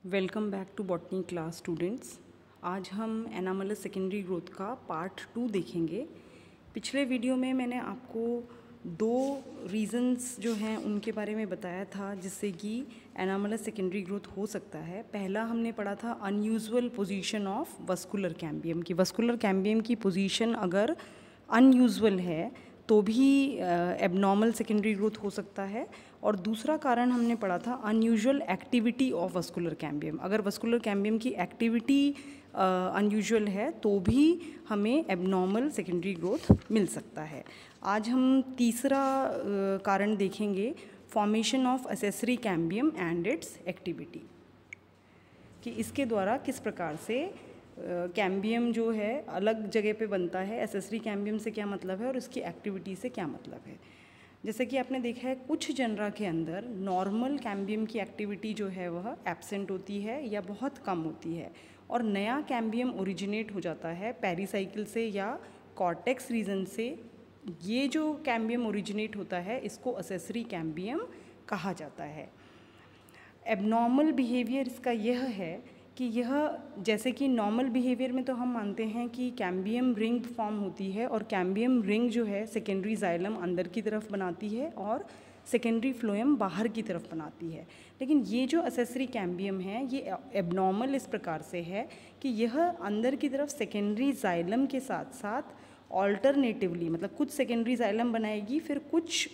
Welcome back to botany class students. आज हम anomalous secondary growth का पार्ट 2 देखेंगे। पिछले वीडियो में मैंने आपको दो रीज़न्स जो हैं उनके बारे में बताया था जिससे कि एनामलस सेकेंडरी ग्रोथ हो सकता है। पहला हमने पढ़ा था unusual position of vascular cambium की। वस्कुलर कैम्बियम की पोजीशन अगर अनयूजुअल है तो भी एबनॉर्मल सेकेंडरी ग्रोथ हो सकता है। और दूसरा कारण हमने पढ़ा था unusual activity of vascular cambium. अगर वस्कुलर कैम्बियम की एक्टिविटी अनयूजुअल है तो भी हमें एबनॉर्मल सेकेंडरी ग्रोथ मिल सकता है। आज हम तीसरा कारण देखेंगे, formation of accessory cambium and its activity, कि इसके द्वारा किस प्रकार से कैम्बियम जो है अलग जगह पे बनता है, एसेसरी कैम्बियम से क्या मतलब है और इसकी एक्टिविटी से क्या मतलब है। जैसे कि आपने देखा है कुछ जनरा के अंदर नॉर्मल कैम्बियम की एक्टिविटी जो है वह एब्सेंट होती है या बहुत कम होती है, और नया कैम्बियम ओरिजिनेट हो जाता है पेरिसाइकिल से या कॉर्टेक्स रीजन से। ये जो कैम्बियम ओरिजिनेट होता है इसको एसेसरी कैम्बियम कहा जाता है। एबनॉर्मल बिहेवियर इसका यह है कि यह, जैसे कि नॉर्मल बिहेवियर में तो हम मानते हैं कि कैम्बियम रिंग फॉर्म होती है और कैम्बियम रिंग जो है सेकेंडरी जाइलम अंदर की तरफ बनाती है और सेकेंडरी फ्लोएम बाहर की तरफ बनाती है। लेकिन ये जो एसेसरी कैम्बियम है ये एबनॉर्मल इस प्रकार से है कि यह अंदर की तरफ सेकेंडरी जाइलम के साथ साथ ऑल्टरनेटिवली, मतलब कुछ सेकेंडरी जाइलम बनाएगी, फिर कुछ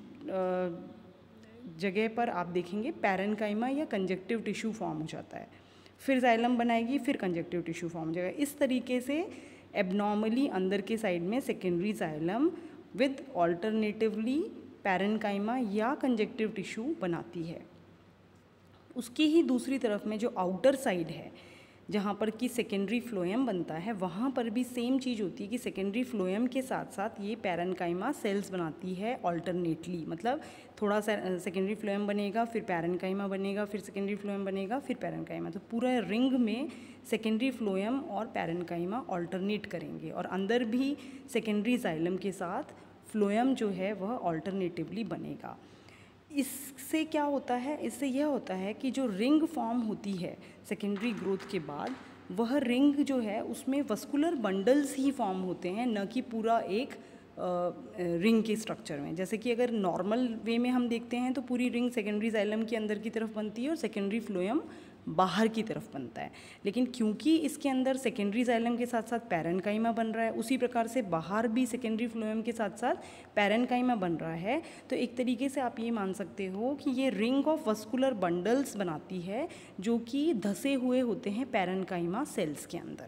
जगह पर आप देखेंगे पैरेन्काइमा या कंजक्टिव टिश्यू फॉर्म हो जाता है, फिर जाइलम बनाएगी, फिर कंजक्टिव टिश्यू फॉर्म हो जाएगा। इस तरीके से एबनॉर्मली अंदर के साइड में secondary xylem with alternatively parenchyma या कंजक्टिव टिश्यू बनाती है। उसकी ही दूसरी तरफ में जो आउटर साइड है जहाँ पर कि सेकेंडरी फ्लोएम बनता है, वहाँ पर भी सेम चीज़ होती है कि सेकेंडरी फ्लोएम के साथ साथ ये पैरेन्काइमा सेल्स बनाती है ऑल्टरनेटली, मतलब थोड़ा सा सेकेंडरी फ्लोएम बनेगा, फिर पैरेन्काइमा बनेगा, फिर सेकेंडरी फ्लोएम बनेगा, फिर पैरेन्काइमा। तो पूरा रिंग में सेकेंडरी फ्लोएम और पैरेन्काइमा ऑल्टरनेट करेंगे और अंदर भी सेकेंडरी जाइलम के साथ फ्लोएम जो है वह ऑल्टरनेटिवली बनेगा। इससे क्या होता है, इससे यह होता है कि जो रिंग फॉर्म होती है सेकेंडरी ग्रोथ के बाद, वह रिंग जो है उसमें वस्कुलर बंडल्स ही फॉर्म होते हैं, न कि पूरा एक रिंग के स्ट्रक्चर में। जैसे कि अगर नॉर्मल वे में हम देखते हैं तो पूरी रिंग सेकेंडरी जाइलम के अंदर की तरफ बनती है और सेकेंडरी फ्लोएम बाहर की तरफ बनता है। लेकिन क्योंकि इसके अंदर सेकेंडरी जाइलम के साथ साथ पैरेन्काइमा बन रहा है, उसी प्रकार से बाहर भी सेकेंडरी फ्लोएम के साथ साथ पैरेन्काइमा बन रहा है, तो एक तरीके से आप ये मान सकते हो कि ये रिंग ऑफ वस्कुलर बंडल्स बनाती है जो कि धसे हुए होते हैं पैरेन्काइमा सेल्स के अंदर।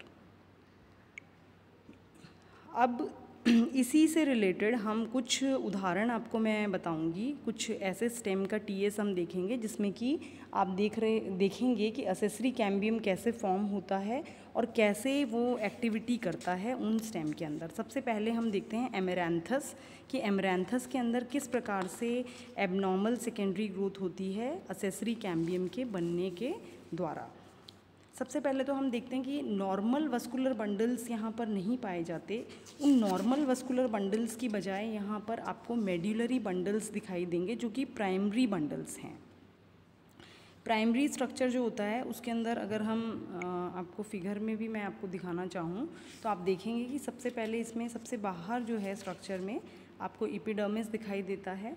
अब इसी से रिलेटेड हम कुछ उदाहरण आपको मैं बताऊंगी। कुछ ऐसे स्टेम का टीएस हम देखेंगे जिसमें कि आप देखेंगे कि एसेसरी कैम्बियम कैसे फॉर्म होता है और कैसे वो एक्टिविटी करता है उन स्टेम के अंदर। सबसे पहले हम देखते हैं एमेरैंथस, कि एमेरैंथस के अंदर किस प्रकार से एबनॉर्मल सेकेंडरी ग्रोथ होती है एसेसरी कैम्बियम के बनने के द्वारा। सबसे पहले तो हम देखते हैं कि नॉर्मल वस्कुलर बंडल्स यहाँ पर नहीं पाए जाते। उन नॉर्मल वस्कुलर बंडल्स की बजाय यहाँ पर आपको मेड्यूलरी बंडल्स दिखाई देंगे जो कि प्राइमरी बंडल्स हैं। प्राइमरी स्ट्रक्चर जो होता है उसके अंदर अगर हम आपको फिगर में भी मैं आपको दिखाना चाहूँ तो आप देखेंगे कि सबसे पहले इसमें सबसे बाहर जो है स्ट्रक्चर में आपको एपिडर्मिस दिखाई देता है।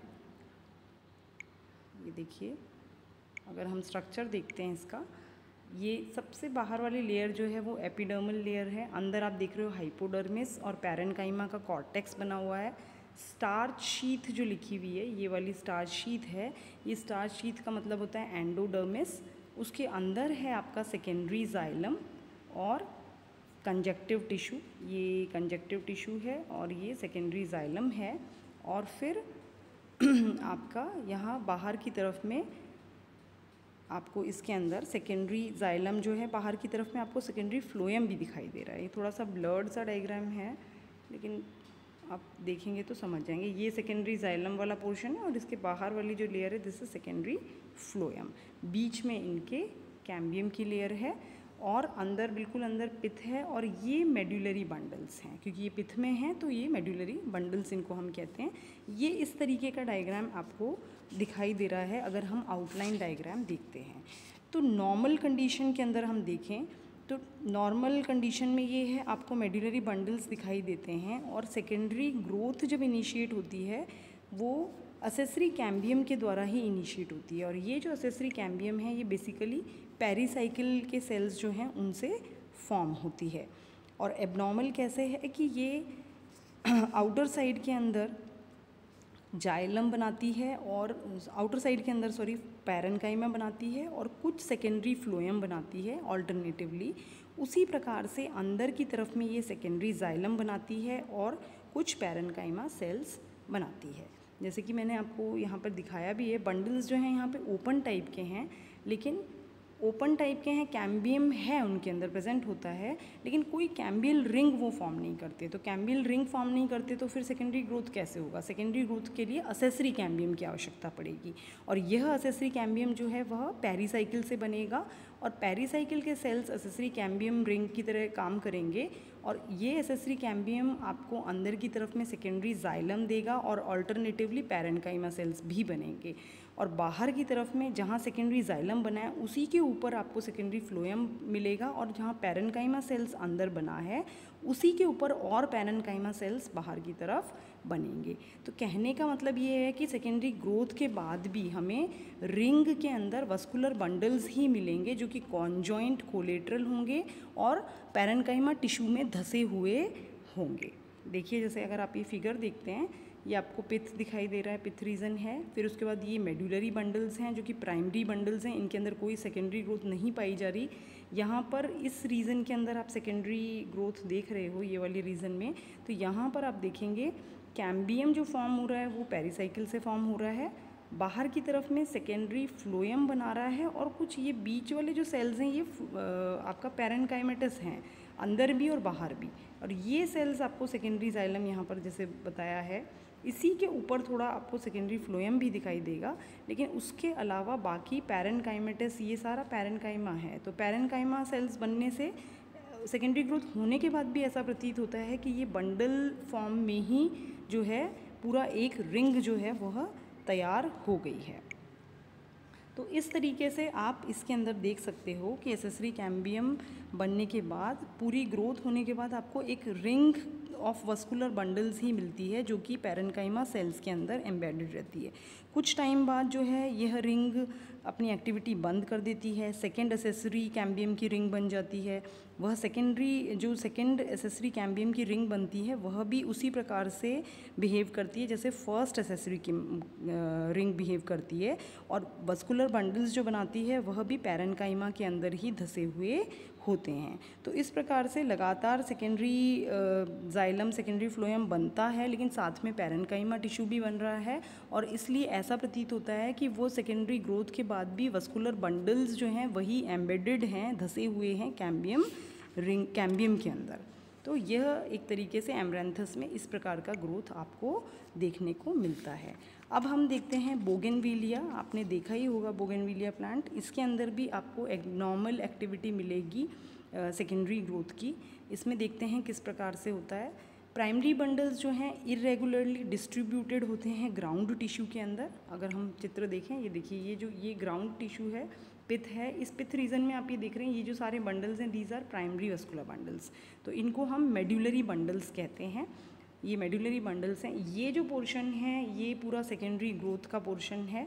ये देखिए, अगर हम स्ट्रक्चर देखते हैं इसका, ये सबसे बाहर वाली लेयर जो है वो एपिडर्मल लेयर है। अंदर आप देख रहे हो हाइपोडर्मिस और पैरेन्काइमा का कॉर्टेक्स बना हुआ है। स्टार्च शीथ जो लिखी हुई है, ये वाली स्टार्च शीथ है, ये स्टार्च शीथ का मतलब होता है एंडोडर्मिस। उसके अंदर है आपका सेकेंडरी जाइलम और कंजक्टिव टिश्यू, ये कंजक्टिव टिश्यू है और ये सेकेंडरी जाइलम है। और फिर आपका यहाँ बाहर की तरफ में आपको इसके अंदर सेकेंडरी जाइलम जो है बाहर की तरफ में आपको सेकेंडरी फ्लोएम भी दिखाई दे रहा है। ये थोड़ा सा ब्लर्ड सा डायग्राम है लेकिन आप देखेंगे तो समझ जाएंगे। ये सेकेंडरी जाइलम वाला पोर्शन है और इसके बाहर वाली जो लेयर है दिस इज सेकेंडरी फ्लोएम। बीच में इनके कैम्बियम की लेयर है और अंदर, बिल्कुल अंदर पिथ है और ये मेड्यूलरी बंडल्स हैं। क्योंकि ये पिथ में हैं तो ये मेड्यूलरी बंडल्स इनको हम कहते हैं। ये इस तरीके का डायग्राम आपको दिखाई दे रहा है अगर हम आउटलाइन डायग्राम देखते हैं। तो नॉर्मल कंडीशन के अंदर हम देखें तो नॉर्मल कंडीशन में ये है, आपको मेडुलरी बंडल्स दिखाई देते हैं और सेकेंडरी ग्रोथ जब इनिशिएट होती है वो असेसरी कैम्बियम के द्वारा ही इनिशिएट होती है। और ये जो असेसरी कैम्बियम है ये बेसिकली पेरीसाइकिल के सेल्स जो हैं उनसे फॉर्म होती है। और एबनॉर्मल कैसे है कि ये आउटर साइड के अंदर जाइलम बनाती है और आउटर साइड के अंदर पैरेन्काइमा बनाती है और कुछ सेकेंडरी फ्लोएम बनाती है ऑल्टरनेटिवली। उसी प्रकार से अंदर की तरफ में ये सेकेंडरी जाइलम बनाती है और कुछ पैरेन्काइमा सेल्स बनाती है। जैसे कि मैंने आपको यहाँ पर दिखाया भी है, बंडल्स जो हैं यहाँ पे ओपन टाइप के हैं, लेकिन ओपन टाइप के हैं, कैम्बियम है उनके अंदर प्रेजेंट होता है, लेकिन कोई कैम्बियल रिंग वो फॉर्म नहीं करते। तो कैम्बियल रिंग फॉर्म नहीं करते तो फिर सेकेंडरी ग्रोथ कैसे होगा? सेकेंडरी ग्रोथ के लिए असेसरी कैम्बियम की आवश्यकता पड़ेगी और यह असेसरी कैम्बियम जो है वह पेरीसाइकिल से बनेगा और पेरीसाइकिल के सेल्स असेसरी कैम्बियम रिंग की तरह काम करेंगे और ये असेसरी कैम्बियम आपको अंदर की तरफ में सेकेंडरी जाइलम देगा और अल्टरनेटिवली पैरेन्काइमा सेल्स भी बनेंगे। और बाहर की तरफ में जहाँ सेकेंडरी जाइलम बना है उसी के ऊपर आपको सेकेंडरी फ्लोएम मिलेगा और जहाँ पैरेन्काइमा सेल्स अंदर बना है उसी के ऊपर और पैरेन्काइमा सेल्स बाहर की तरफ बनेंगे। तो कहने का मतलब ये है कि सेकेंडरी ग्रोथ के बाद भी हमें रिंग के अंदर वस्कुलर बंडल्स ही मिलेंगे जो कि कॉन्जॉइंट कोलेटरल होंगे और पैरेन्काइमा टिश्यू में धसे हुए होंगे। देखिए, जैसे अगर आप ये फिगर देखते हैं, ये आपको पिथ दिखाई दे रहा है, पिथ रीजन है। फिर उसके बाद ये मेडुलरी बंडल्स हैं जो कि प्राइमरी बंडल्स हैं, इनके अंदर कोई सेकेंडरी ग्रोथ नहीं पाई जा रही। यहाँ पर इस रीजन के अंदर आप सेकेंडरी ग्रोथ देख रहे हो, ये वाली रीजन में। तो यहाँ पर आप देखेंगे कैम्बियम जो फॉर्म हो रहा है वो पेरीसाइकिल से फॉर्म हो रहा है, बाहर की तरफ में सेकेंडरी फ्लोएम बना रहा है और कुछ ये बीच वाले जो सेल्स हैं ये आपका पैरेन्काइमेटस हैं, अंदर भी और बाहर भी। और ये सेल्स आपको सेकेंडरी जाइलम यहाँ पर जैसे बताया है, इसी के ऊपर थोड़ा आपको सेकेंडरी फ्लोएम भी दिखाई देगा, लेकिन उसके अलावा बाकी पैरेन्काइमेटस ये सारा पैरेन्काइमा है। तो पैरेन्काइमा सेल्स बनने से सेकेंडरी ग्रोथ होने के बाद भी ऐसा प्रतीत होता है कि ये बंडल फॉर्म में ही जो है पूरा एक रिंग जो है वह तैयार हो गई है। तो इस तरीके से आप इसके अंदर देख सकते हो कि एसेसरी कैम्बियम बनने के बाद, पूरी ग्रोथ होने के बाद आपको एक रिंग ऑफ वस्कुलर बंडल्स ही मिलती है जो कि पैरेन्काइमा सेल्स के अंदर एम्बेडेड रहती है। कुछ टाइम बाद जो है यह रिंग अपनी एक्टिविटी बंद कर देती है, सेकेंड एसेसरी कैम्बियम की रिंग बन जाती है। वह सेकेंड एसेसरी कैम्बियम की रिंग बनती है वह भी उसी प्रकार से बिहेव करती है जैसे फर्स्ट एसेसरी की रिंग बिहेव करती है और वस्कुलर बंडल्स जो बनाती है वह भी पैरेन्काइमा के अंदर ही धसे हुए होते हैं। तो इस प्रकार से लगातार सेकेंडरी जाइलम, सेकेंडरी फ्लोएम बनता है, लेकिन साथ में पैरेन्काइमा टिश्यू भी बन रहा है और इसलिए ऐसा प्रतीत होता है कि वो सेकेंडरी ग्रोथ के बाद भी वस्कुलर बंडल्स जो हैं वही एम्बेडेड हैं, धसे हुए हैं कैम्बियम के अंदर। तो यह एक तरीके से एमरैंथस में इस प्रकार का ग्रोथ आपको देखने को मिलता है। अब हम देखते हैं बोगेनविलिया। आपने देखा ही होगा बोगेनविलिया प्लांट, इसके अंदर भी आपको एबनॉर्मल एक्टिविटी मिलेगी सेकेंडरी ग्रोथ की। इसमें देखते हैं किस प्रकार से होता है। प्राइमरी बंडल्स जो हैं इरेगुलरली डिस्ट्रीब्यूटेड होते हैं ग्राउंड टिश्यू के अंदर। अगर हम चित्र देखें, ये देखिए, ये ग्राउंड टिश्यू है, पिथ है। इस पिथ रीजन में आप ये देख रहे हैं, ये जो सारे बंडल्स हैं these are primary vascular bundles. तो इनको हम मेडुलरी बंडल्स कहते हैं। ये मेडुलरी बंडल्स हैं। ये जो पोर्शन है ये पूरा सेकेंडरी ग्रोथ का पोर्शन है,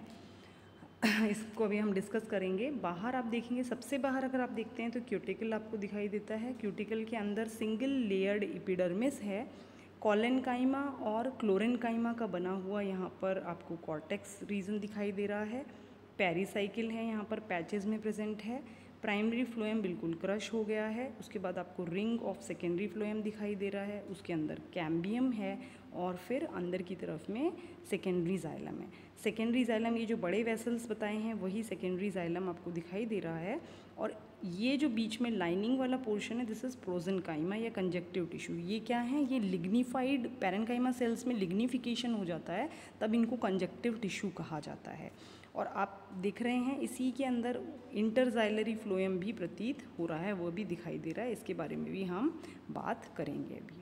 इसको अभी हम डिस्कस करेंगे। बाहर आप देखेंगे, सबसे बाहर अगर आप देखते हैं तो क्यूटिकल आपको दिखाई देता है। क्यूटिकल के अंदर सिंगल लेयर्ड एपिडर्मिस है, कॉलेनकाइमा और क्लोरेनकाइमा का बना हुआ यहाँ पर आपको कॉर्टेक्स रीजन दिखाई दे रहा है। पेरीसाइकिल है यहाँ पर पैचेस में प्रेजेंट है। प्राइमरी फ्लोएम बिल्कुल क्रश हो गया है। उसके बाद आपको रिंग ऑफ सेकेंडरी फ्लोएम दिखाई दे रहा है, उसके अंदर कैम्बियम है और फिर अंदर की तरफ में सेकेंडरी जाइलम है। सेकेंडरी जाइलम, ये जो बड़े वेसल्स बताए हैं वही सेकेंडरी जाइलम आपको दिखाई दे रहा है। और ये जो बीच में लाइनिंग वाला पोर्शन है, दिस इज प्रोजेनकाइमा या कंजक्टिव टिश्यू। ये क्या है? ये लिग्निफाइड पैरेन्काइमा सेल्स में लिग्निफिकेशन हो जाता है, तब इनको कंजक्टिव टिश्यू कहा जाता है। और आप देख रहे हैं इसी के अंदर इंटरजाइलरी फ्लोएम भी प्रतीत हो रहा है, वो भी दिखाई दे रहा है। इसके बारे में भी हम बात करेंगे अभी।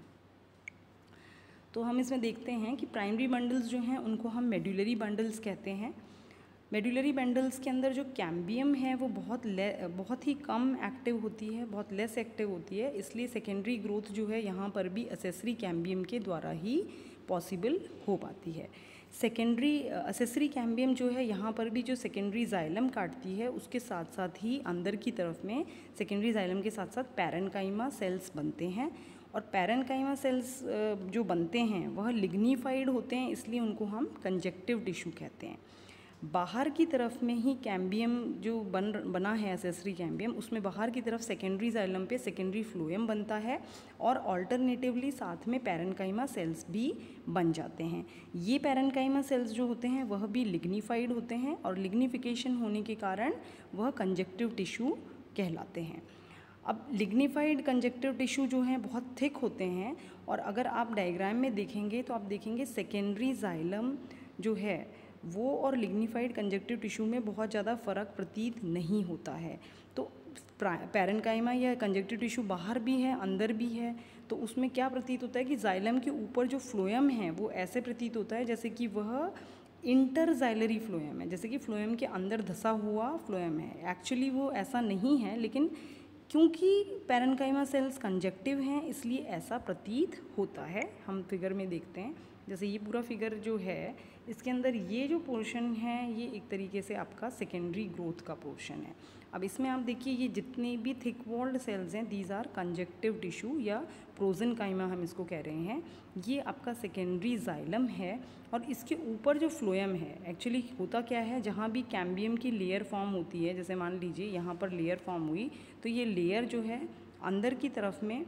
तो हम इसमें देखते हैं कि प्राइमरी बंडल्स जो हैं उनको हम मेडुलरी बंडल्स कहते हैं। मेडुलरी बंडल्स के अंदर जो कैम्बियम है वो बहुत ही कम एक्टिव होती है, बहुत लेस एक्टिव होती है, इसलिए सेकेंडरी ग्रोथ जो है यहाँ पर भी असेसरी कैम्बियम के द्वारा ही पॉसिबल हो पाती है। सेकेंडरी असेसरी कैम्बियम जो है यहाँ पर भी जो सेकेंडरी जाइलम काटती है उसके साथ साथ ही अंदर की तरफ में सेकेंडरी जाइलम के साथ साथ पैरेन्काइमा सेल्स बनते हैं, और पैरेन्काइमा सेल्स जो बनते हैं वह लिग्निफाइड होते हैं, इसलिए उनको हम कंजक्टिव टिश्यू कहते हैं। बाहर की तरफ में ही कैम्बियम जो बना है असेसरी कैम्बियम, उसमें बाहर की तरफ सेकेंडरी जाइलम पे सेकेंडरी फ्लोएम बनता है और ऑल्टरनेटिवली साथ में पैरेन्काइमा सेल्स भी बन जाते हैं। ये पैरेन्काइमा सेल्स जो होते हैं वह भी लिग्निफाइड होते हैं और लिग्निफिकेशन होने के कारण वह कंजक्टिव टिश्यू कहलाते हैं। अब लिग्निफाइड कंजक्टिव टिश्यू जो हैं बहुत थिक होते हैं, और अगर आप डायग्राम में देखेंगे तो आप देखेंगे सेकेंडरी जाइलम जो है वो और लिग्निफाइड कंजक्टिव टिश्यू में बहुत ज़्यादा फ़र्क प्रतीत नहीं होता है। तो पैरेन्काइमा या कंजक्टिव टिश्यू बाहर भी है अंदर भी है, तो उसमें क्या प्रतीत होता है कि जाइलम के ऊपर जो फ्लोएम है वो ऐसे प्रतीत होता है जैसे कि वह इंटरजाइलरी फ्लोएम है, जैसे कि फ्लोएम के अंदर धंसा हुआ फ्लोएम है। एक्चुअली वो ऐसा नहीं है, लेकिन क्योंकि पैरेन्काइमा सेल्स कंजक्टिव हैं इसलिए ऐसा प्रतीत होता है। हम फिगर में देखते हैं, जैसे ये पूरा फिगर जो है इसके अंदर ये जो पोर्शन है ये एक तरीके से आपका सेकेंडरी ग्रोथ का पोर्शन है। अब इसमें आप देखिए ये जितने भी थिक वॉल्ड सेल्स हैं दीज आर कंजक्टिव टिश्यू या प्रोजेनकाइमा हम इसको कह रहे हैं। ये आपका सेकेंडरी जाइलम है और इसके ऊपर जो फ्लोएम है, एक्चुअली होता क्या है, जहाँ भी कैम्बियम की लेयर फॉर्म होती है, जैसे मान लीजिए यहाँ पर लेयर फॉर्म हुई, तो ये लेयर जो है अंदर की तरफ में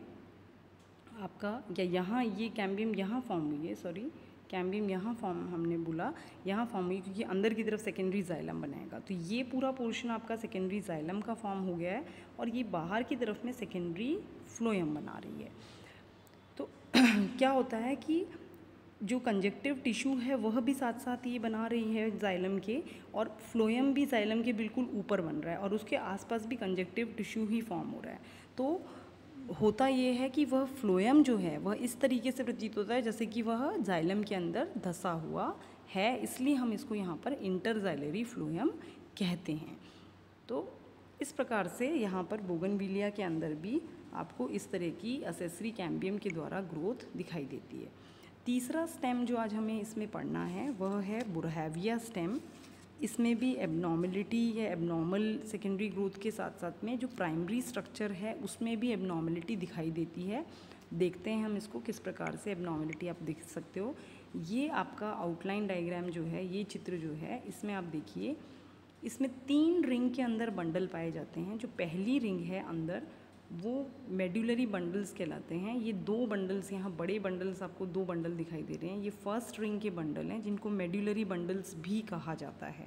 आपका या यहाँ ये कैम्बियम यहाँ फॉर्म हुई है, सॉरी कैम्बियम यहाँ फॉर्म हमने बोला यहाँ फॉर्म हुई क्योंकि अंदर की तरफ सेकेंडरी जाइलम बनाएगा। तो ये पूरा पोर्शन आपका सेकेंडरी जाइलम का फॉर्म हो गया है और ये बाहर की तरफ में सेकेंडरी फ्लोएम बना रही है। तो क्या होता है कि जो कंजक्टिव टिश्यू है वह भी साथ साथ ये बना रही है जाइलम के, और फ्लोएम भी जाइलम के बिल्कुल ऊपर बन रहा है और उसके आसपास भी कंजक्टिव टिश्यू ही फॉर्म हो रहा है। तो होता ये है कि वह फ्लोएम जो है वह इस तरीके से प्रतीत होता है जैसे कि वह जाइलम के अंदर धंसा हुआ है, इसलिए हम इसको यहाँ पर इंटरजाइलरी फ्लोएम कहते हैं। तो इस प्रकार से यहाँ पर बोगनविलिया के अंदर भी आपको इस तरह की असेसरी कैम्बियम के द्वारा ग्रोथ दिखाई देती है। तीसरा स्टेम जो आज हमें इसमें पढ़ना है वह है बुरहैविया स्टेम। इसमें भी एबनॉर्मलिटी या एबनॉर्मल सेकेंडरी ग्रोथ के साथ साथ में जो प्राइमरी स्ट्रक्चर है उसमें भी एबनॉर्मलिटी दिखाई देती है। देखते हैं हम इसको किस प्रकार से एबनॉर्मलिटी आप देख सकते हो। ये आपका आउटलाइन डायग्राम जो है, ये चित्र जो है, इसमें आप देखिए इसमें 3 रिंग के अंदर बंडल पाए जाते हैं। जो पहली रिंग है अंदर वो मेडुलरी बंडल्स कहलाते हैं। ये 2 बंडल्स, यहाँ बड़े बंडल्स आपको 2 बंडल दिखाई दे रहे हैं, ये फर्स्ट रिंग के बंडल हैं जिनको मेडुलरी बंडल्स भी कहा जाता है।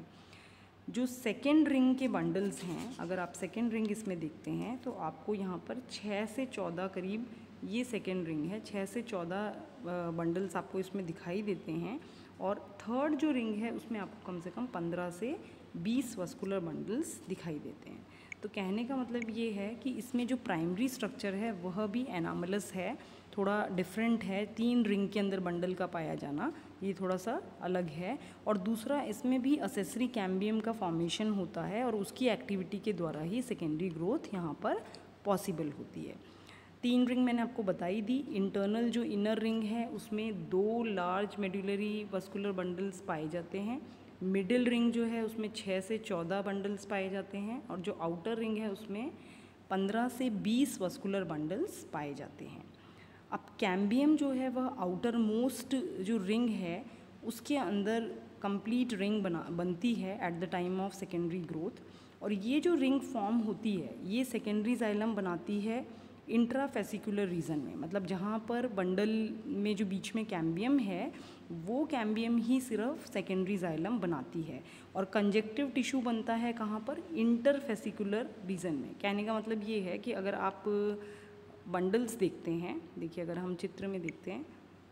जो सेकेंड रिंग के बंडल्स हैं, अगर आप सेकेंड रिंग इसमें देखते हैं तो आपको यहाँ पर 6 से 14 करीब ये सेकेंड रिंग है, 6 से 14 बंडल्स आपको इसमें दिखाई देते हैं। और थर्ड जो रिंग है उसमें आपको कम से कम 15 से 20 वस्कुलर बंडल्स दिखाई देते हैं। तो कहने का मतलब ये है कि इसमें जो प्राइमरी स्ट्रक्चर है वह भी एनामलस है, थोड़ा डिफरेंट है। 3 रिंग के अंदर बंडल का पाया जाना ये थोड़ा सा अलग है। और दूसरा, इसमें भी असेसरी कैम्बियम का फॉर्मेशन होता है और उसकी एक्टिविटी के द्वारा ही सेकेंडरी ग्रोथ यहाँ पर पॉसिबल होती है। 3 रिंग मैंने आपको बताई दी। इंटरनल जो इनर रिंग है उसमें 2 लार्ज मेडुलरी वस्कुलर बंडल्स पाए जाते हैं। मिडिल रिंग जो है उसमें 6 से 14 बंडल्स पाए जाते हैं और जो आउटर रिंग है उसमें 15 से 20 वस्कुलर बंडल्स पाए जाते हैं। अब कैम्बियम जो है वह आउटर मोस्ट जो रिंग है उसके अंदर कंप्लीट रिंग बनती है at the time of secondary growth. और ये जो रिंग फॉर्म होती है ये सेकेंडरी जाइलम बनाती है इंट्राफेसिकुलर रीजन में, मतलब जहाँ पर बंडल में जो बीच में कैम्बियम है वो कैम्बियम ही सिर्फ सेकेंडरी जाइलम बनाती है। और कंजक्टिव टिश्यू बनता है कहाँ पर, इंटरफेसिकुलर रीजन में। कहने का मतलब ये है कि अगर आप बंडल्स देखते हैं, देखिए अगर हम चित्र में देखते हैं,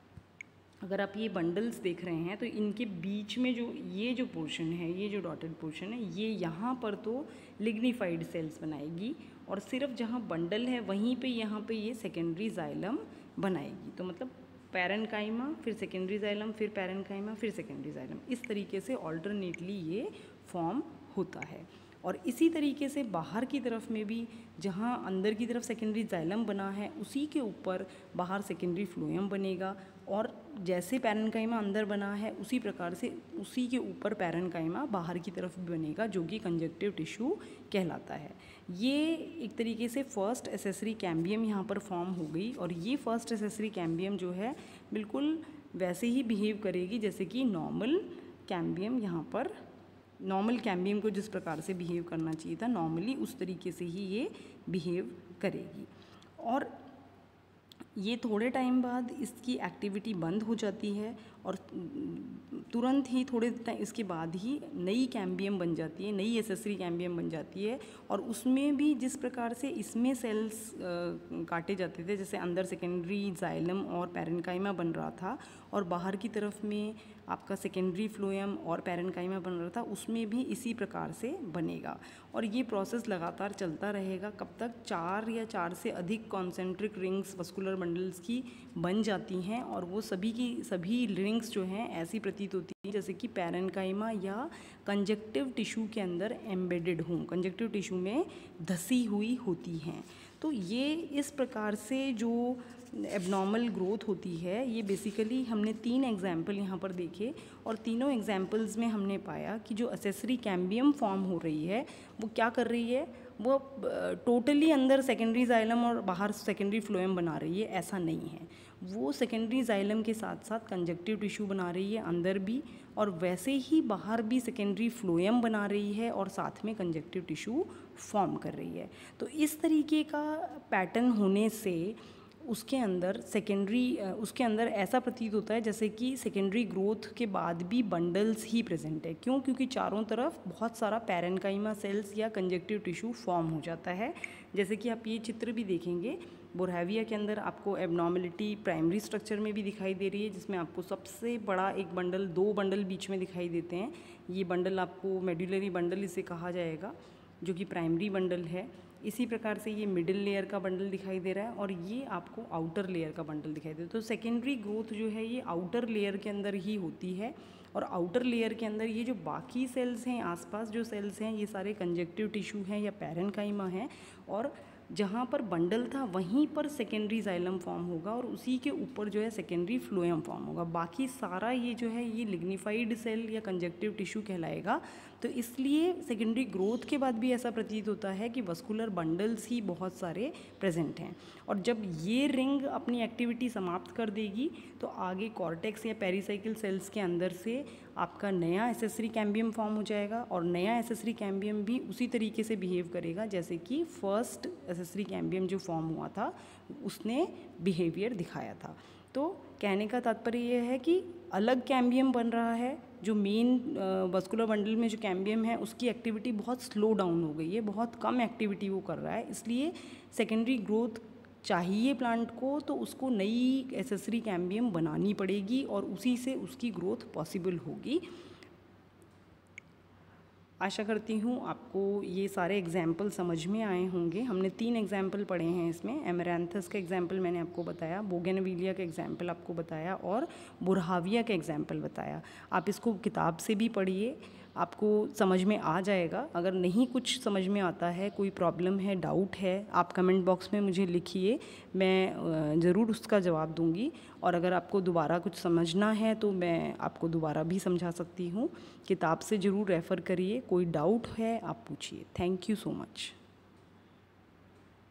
अगर आप ये बंडल्स देख रहे हैं तो इनके बीच में जो ये जो पोर्शन है, ये जो डॉटेड पोर्शन है, ये यहाँ पर तो लिग्निफाइड सेल्स बनाएगी और सिर्फ जहाँ बंडल है वहीं पे यहाँ पे ये सेकेंडरी जाइलम बनाएगी। तो मतलब पैरेन्काइमा फिर सेकेंडरी जाइलम फिर पैरेन्काइमा फिर सेकेंडरी जाइलम, इस तरीके से ऑल्टरनेटली ये फॉर्म होता है। और इसी तरीके से बाहर की तरफ में भी, जहाँ अंदर की तरफ सेकेंडरी जाइलम बना है उसी के ऊपर बाहर सेकेंडरी फ्लोएम बनेगा, और जैसे पैरेन्काइमा अंदर बना है उसी प्रकार से उसी के ऊपर पैरेन्काइमा बाहर की तरफ भी बनेगा, जो कि कंजक्टिव टिश्यू कहलाता है। ये एक तरीके से फर्स्ट एसेसरी कैम्बियम यहाँ पर फॉर्म हो गई, और ये फर्स्ट एसेसरी कैम्बियम जो है बिल्कुल वैसे ही बिहेव करेगी जैसे कि नॉर्मल कैम्बियम यहाँ पर, नॉर्मल कैम्बियम को जिस प्रकार से बिहेव करना चाहिए था नॉर्मली, उस तरीके से ही ये बिहेव करेगी। और ये थोड़े टाइम बाद इसकी एक्टिविटी बंद हो जाती है, और तुरंत ही थोड़े इसके बाद ही नई कैम्बियम बन जाती है, नई एसेसरी कैम्बियम बन जाती है। और उसमें भी जिस प्रकार से इसमें सेल्स काटे जाते थे, जैसे अंदर सेकेंडरी जाइलम और पैरेन्काइमा बन रहा था और बाहर की तरफ में आपका सेकेंडरी फ्लोएम और पैरेन्काइमा बन रहा था, उसमें भी इसी प्रकार से बनेगा। और ये प्रोसेस लगातार चलता रहेगा, कब तक 4 या 4 से अधिक कॉन्सेंट्रिक रिंग्स वस्कुलर बंडल्स की बन जाती हैं, और वो सभी की सभी रिंग्स जो हैं ऐसी प्रतीत होती हैं जैसे कि पैरेन्काइमा या कंजक्टिव टिश्यू के अंदर एम्बेडेड हों, कंजक्टिव टिश्यू में धसी हुई होती हैं। तो ये इस प्रकार से जो एबनॉर्मल ग्रोथ होती है, ये बेसिकली हमने 3 एग्जाम्पल यहाँ पर देखे, और तीनों एग्जाम्पल्स में हमने पाया कि जो एसेसरी कैम्बियम फॉर्म हो रही है वो क्या कर रही है, वो टोटली अंदर सेकेंडरी जाइलम और बाहर सेकेंडरी फ्लोएम बना रही है, ऐसा नहीं है। वो सेकेंडरी जाइलम के साथ साथ कंजक्टिव टिश्यू बना रही है अंदर भी, और वैसे ही बाहर भी सेकेंडरी फ्लोएम बना रही है और साथ में कंजक्टिव टिश्यू फॉर्म कर रही है। तो इस तरीके का पैटर्न होने से उसके अंदर ऐसा प्रतीत होता है जैसे कि सेकेंडरी ग्रोथ के बाद भी बंडल्स ही प्रेजेंट है। क्यों? क्योंकि चारों तरफ बहुत सारा पैरेन्काइमा सेल्स या कंजक्टिव टिश्यू फॉर्म हो जाता है। जैसे कि आप ये चित्र भी देखेंगे, बोरहैविया के अंदर आपको एबनॉर्मलिटी प्राइमरी स्ट्रक्चर में भी दिखाई दे रही है, जिसमें आपको सबसे बड़ा एक बंडल, 2 बंडल बीच में दिखाई देते हैं। ये बंडल आपको मेडुलरी बंडल इसे कहा जाएगा, जो कि प्राइमरी बंडल है। इसी प्रकार से ये मिडिल लेयर का बंडल दिखाई दे रहा है, और ये आपको आउटर लेयर का बंडल दिखाई दे रहा है। तो सेकेंडरी ग्रोथ जो है ये आउटर लेयर के अंदर ही होती है, और आउटर लेयर के अंदर ये जो बाकी सेल्स हैं, आसपास जो सेल्स हैं, ये सारे कंजक्टिव टिश्यू हैं या पैरेन्काइमा हैं, और जहाँ पर बंडल था वहीं पर सेकेंडरी जाइलम फॉर्म होगा, और उसी के ऊपर जो है सेकेंडरी फ्लोएम फॉर्म होगा। बाकी सारा ये जो है ये लिग्निफाइड सेल या कंजक्टिव टिश्यू कहलाएगा। तो इसलिए सेकेंडरी ग्रोथ के बाद भी ऐसा प्रतीत होता है कि वस्कुलर बंडल्स ही बहुत सारे प्रेजेंट हैं, और जब ये रिंग अपनी एक्टिविटी समाप्त कर देगी तो आगे कॉर्टेक्स या पेरिसाइकिल सेल्स के अंदर से आपका नया एसेसरी कैम्बियम फॉर्म हो जाएगा, और नया एसेसरी कैम्बियम भी उसी तरीके से बिहेव करेगा जैसे कि फर्स्ट एसेसरी कैम्बियम जो फॉर्म हुआ था उसने बिहेवियर दिखाया था। तो कहने का तात्पर्य यह है कि अलग कैम्बियम बन रहा है, जो मेन वस्कुलर बंडल में जो कैम्बियम है उसकी एक्टिविटी बहुत स्लो डाउन हो गई है, बहुत कम एक्टिविटी वो कर रहा है। इसलिए सेकेंडरी ग्रोथ चाहिए प्लांट को, तो उसको नई एसेसरी कैम्बियम बनानी पड़ेगी और उसी से उसकी ग्रोथ पॉसिबल होगी। आशा करती हूँ आपको ये सारे एग्जाम्पल समझ में आए होंगे। हमने 3 एग्जाम्पल पढ़े हैं इसमें। एमेरैंथस का एग्जाम्पल मैंने आपको बताया, बोगेनविलिया का एग्जाम्पल आपको बताया, और बोरहाविया का एग्जाम्पल बताया। आप इसको किताब से भी पढ़िए, आपको समझ में आ जाएगा। अगर नहीं कुछ समझ में आता है, कोई प्रॉब्लम है, डाउट है, आप कमेंट बॉक्स में मुझे लिखिए, मैं ज़रूर उसका जवाब दूंगी। और अगर आपको दोबारा कुछ समझना है तो मैं आपको दोबारा भी समझा सकती हूँ। किताब से ज़रूर रेफ़र करिए, कोई डाउट है आप पूछिए। Thank you so much.